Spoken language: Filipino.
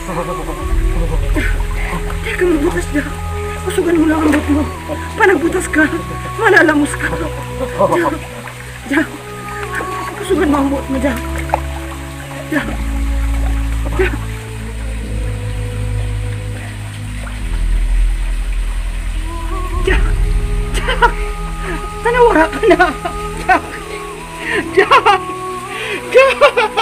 Teka, magbutas na. Kusugan mo lang ang bot mo. Panagbutas ka, malalamos ka. Diyan. Kusugan mo ang bot mo, diyan. Diyan. Diyan. Diyan. Diyan. Tanawara ka na. Diyan. Diyan. Diyan.